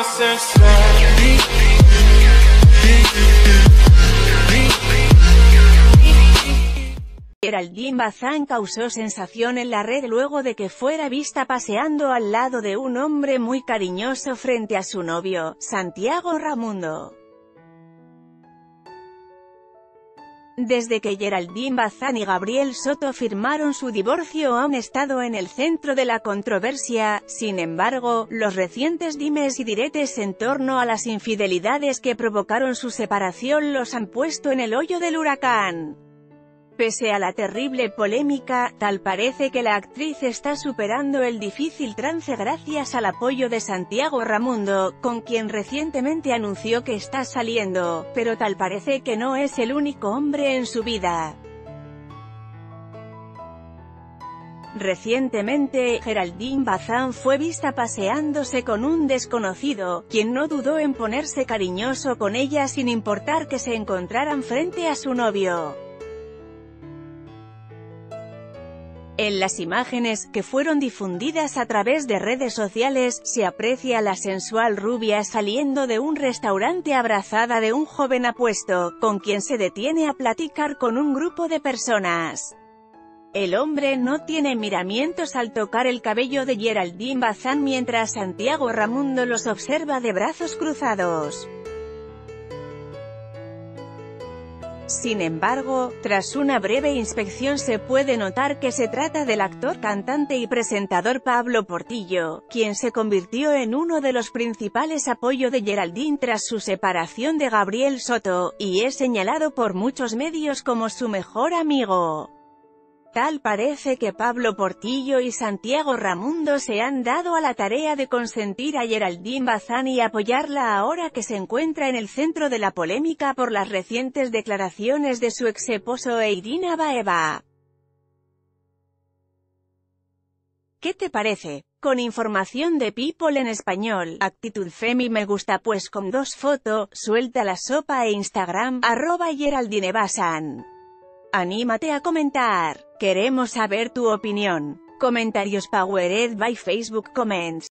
Geraldine Bazán causó sensación en la red luego de que fuera vista paseando al lado de un hombre muy cariñoso frente a su novio, Santiago Ramundo. Desde que Geraldine Bazán y Gabriel Soto firmaron su divorcio han estado en el centro de la controversia. Sin embargo, los recientes dimes y diretes en torno a las infidelidades que provocaron su separación los han puesto en el ojo del huracán. Pese a la terrible polémica, tal parece que la actriz está superando el difícil trance gracias al apoyo de Santiago Ramundo, con quien recientemente anunció que está saliendo, pero tal parece que no es el único hombre en su vida. Recientemente, Geraldine Bazán fue vista paseándose con un desconocido, quien no dudó en ponerse cariñoso con ella sin importar que se encontraran frente a su novio. En las imágenes, que fueron difundidas a través de redes sociales, se aprecia a la sensual rubia saliendo de un restaurante abrazada de un joven apuesto, con quien se detiene a platicar con un grupo de personas. El hombre no tiene miramientos al tocar el cabello de Geraldine Bazán mientras Santiago Ramundo los observa de brazos cruzados. Sin embargo, tras una breve inspección se puede notar que se trata del actor, cantante y presentador Pablo Portillo, quien se convirtió en uno de los principales apoyos de Geraldine tras su separación de Gabriel Soto, y es señalado por muchos medios como su mejor amigo. Tal parece que Pablo Portillo y Santiago Ramundo se han dado a la tarea de consentir a Geraldine Bazán y apoyarla ahora que se encuentra en el centro de la polémica por las recientes declaraciones de su ex-esposo Irina Baeva. ¿Qué te parece? Con información de People en español, actitud femi me gusta pues con 2 fotos, suelta la sopa e Instagram, @GeraldineBazán. Anímate a comentar. Queremos saber tu opinión. Comentarios powered by Facebook Comments.